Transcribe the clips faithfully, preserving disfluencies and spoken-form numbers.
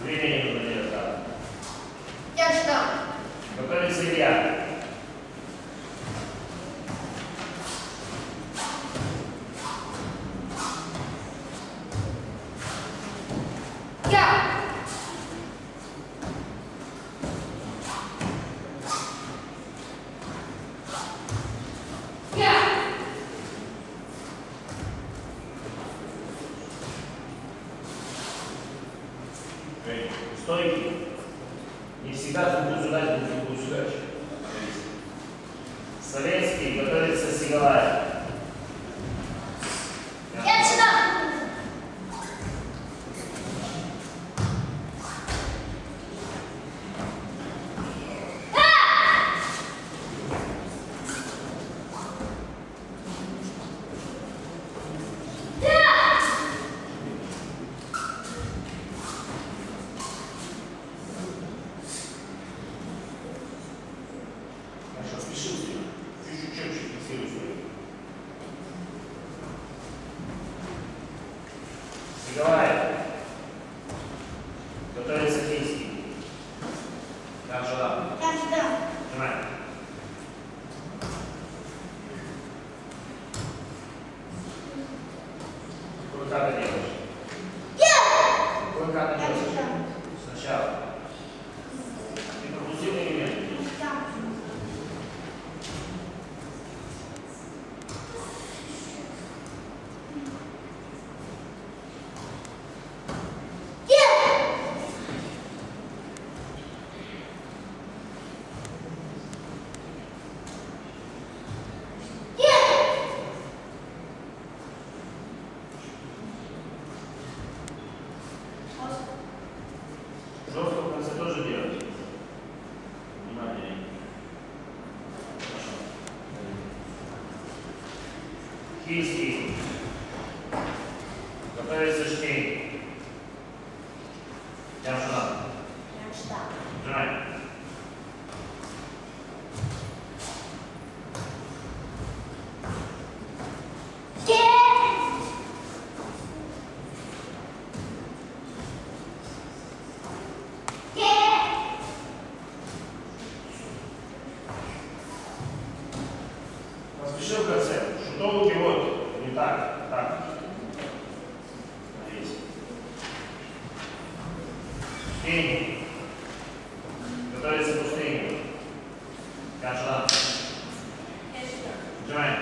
Движение нужно делать, да. Я ждал. Готовится Илья. Стойки. Не всегда фигуру сюда, не фигуру сюда. Советский готовится Сигалая. Я сюда. Сигалая. Готовится Кийский. Как жила? Я сюда. Нажимай. Какой кадр делаешь? Я. Какой кадр Я делаешь? сюда. Сначала. Ты пропустил элемент? Жестко в конце тоже делать. Внимание. Хорошо. Кийский. Готовится Штейн. Я ждал. Я ждал. Нажимай. Поспешил в конце. Шутовки вот. Не так. Так. Здесь. Штейн. Готовится пустыня. Кашлан. Нажимай.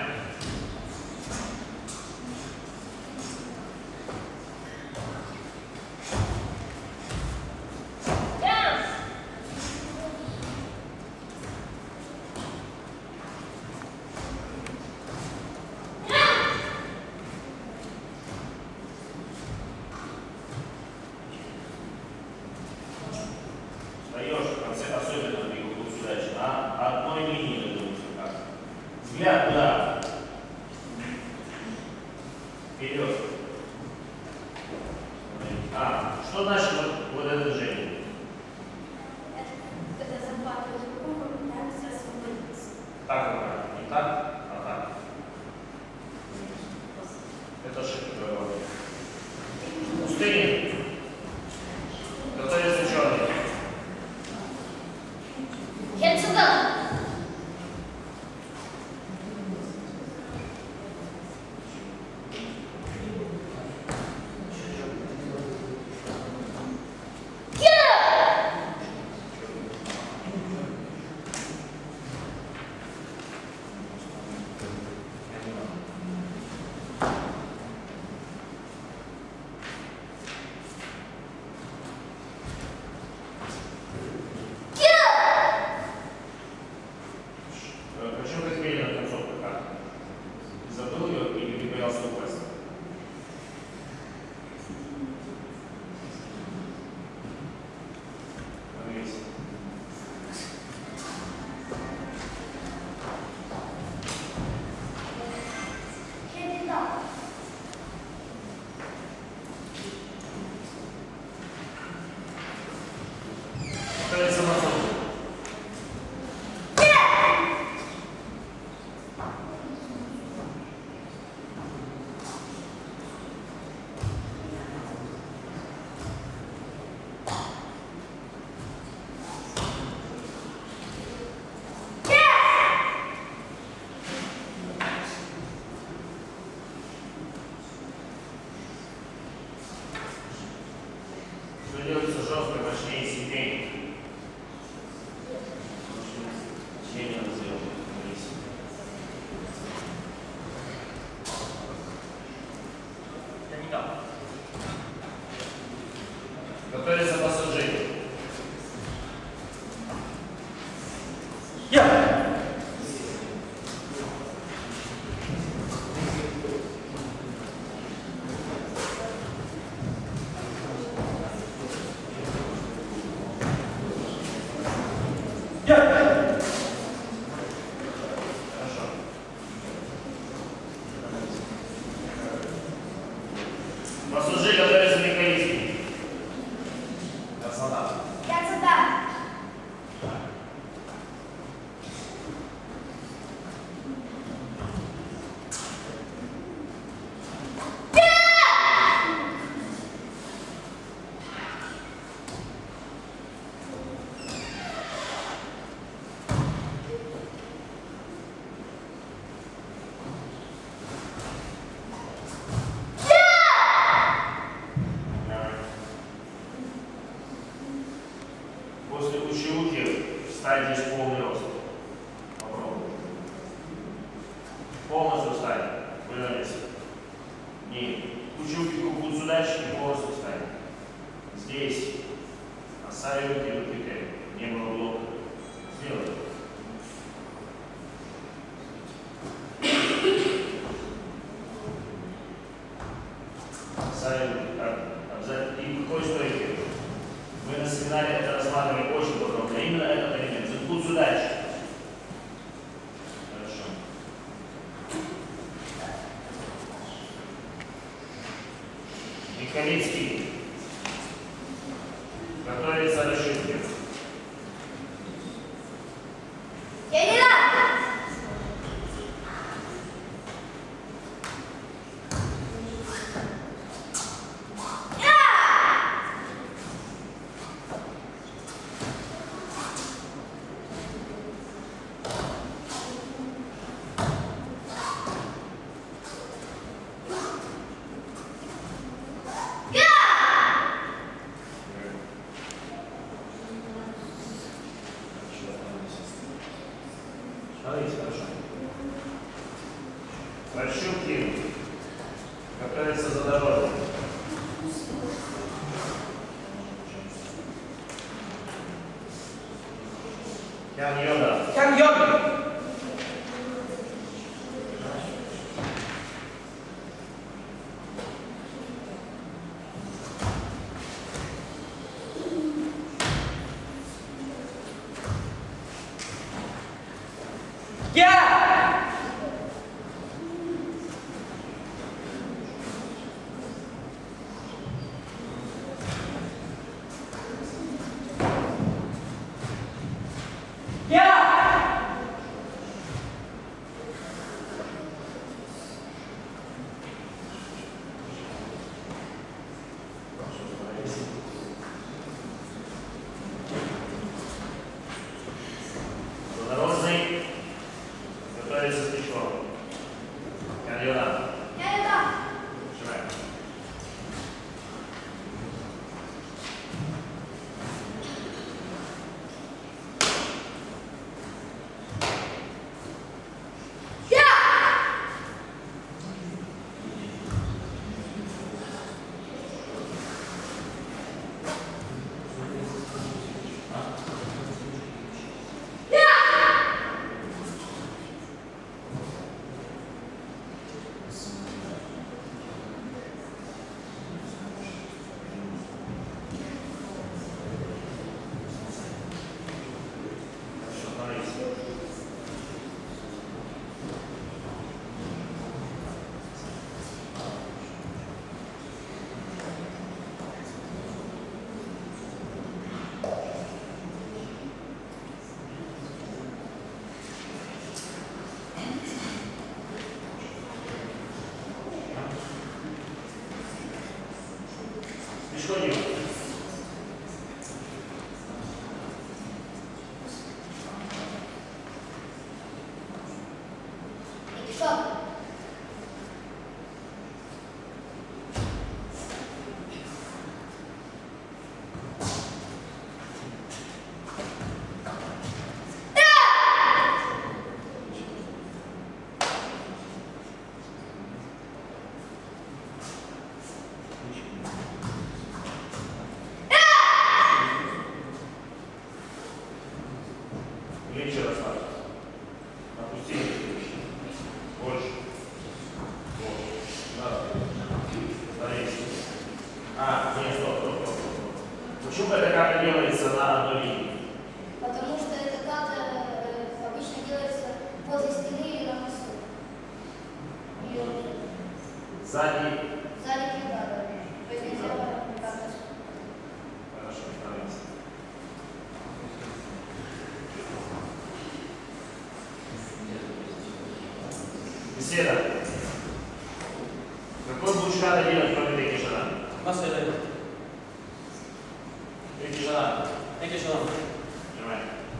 Встаешь в конце, особенно при кругу сюда, на одной линии, как. Взгляд туда. Вперед. А, что значит вот, вот это движение? Когда захватываешь руку, пытаешься освободиться. Так рука. Не так, а так. Это ошибка твоего. Пустыня. Готовится черный. Я сюда. Пассажир готовится механизм. Красота. Красота. После кучевухи встань здесь в полный рост. Попробуй. Полностью встань. Выровняйся. Не. Кучевухи будут сюда, и полностью встань. Здесь. Оставь руки, выпрямляй. Не было блока. Сделай. Оставь руки. Так. Обязательно. И какой стойки? Мы на семинаре это рассматривали очень подробно. Именно этот элемент. Будь удачи. Хорошо. Михалицкий. Готовится расшивки. Я не рад. Смотрите, хорошо. Расшивки. Готовится задорожник. Ян-йода. Ян-йода. Я! Я! Задорожный. Готовится стычком. Ян-йода. Я не рад. Нажимаем. Исходим. Что? Плечи расслабьте. Опустите. Больше. Больше. Да. Смотрите. А, нет, стоп, стоп, стоп, стоп. Почему эта карта делается на одной линии? Потому что эта карта э, обычно делается возле стены или на носу. Ее Сзади. сзади преграда. Седа. Какой будешь надо делать, кроме Теки Шана? Наседа. Теки Шана. Теки Шана. Нажимай.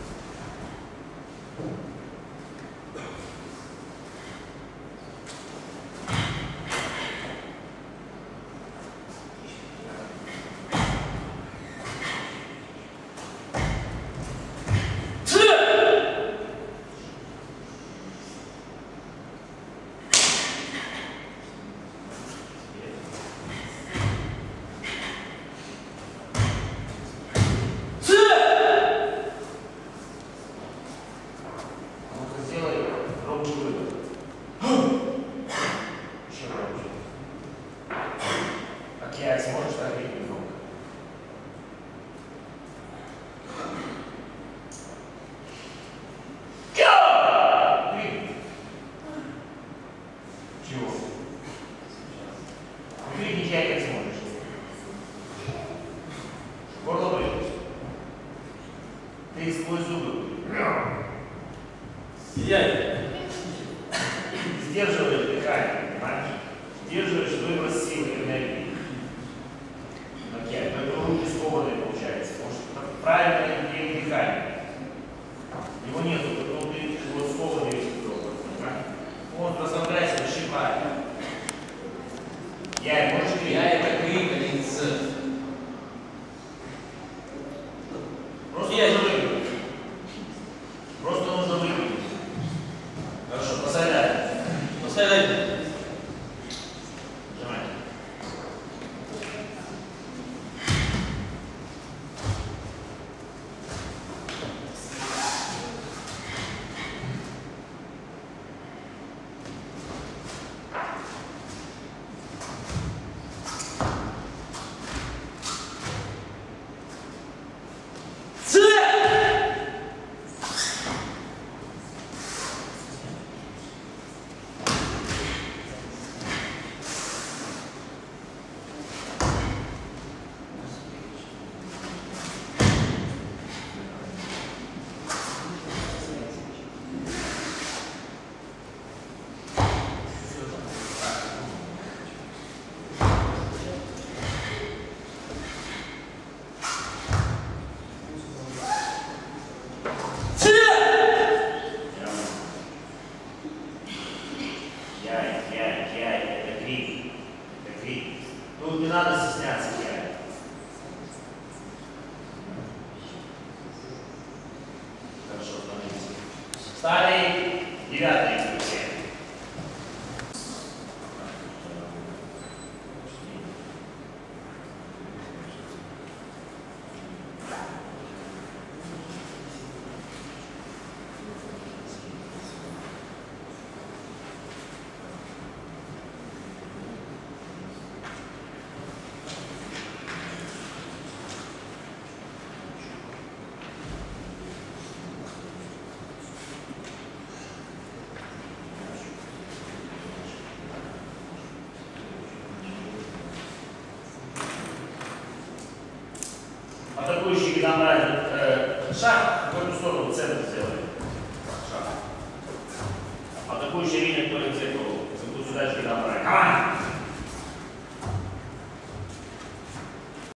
Сможешь так видеть немного? Чего? Крикни, я как сможешь. Горло вылез. Ты сквозь зубы. Сидяй. Сдерживаешь дыхание, понимаешь? Сдерживаешь выброс силы и энергии. Окей, но руки свободные получается. Потому что правильно не дыхание. Его нету, потому ты вот свободный весь вдох, понимаешь? Вот, расслабляйся, дыши правильно. Я, можешь крикнуть? Я это крик, а не ц. Просто нужно выглядеть. Просто нужно выглядеть. Хорошо, посадай. Посадай. Нажимай. Яй, яй, яй, это крик. Это крик. Тут не надо стесняться, яй. Хорошо, становись. Встали. Девятая инструкция. Атакующий гидомразит э, шаг, в эту сторону в центр сделали. Шаг. Атакующий линия, кто не в центр, сюда же гидомразит.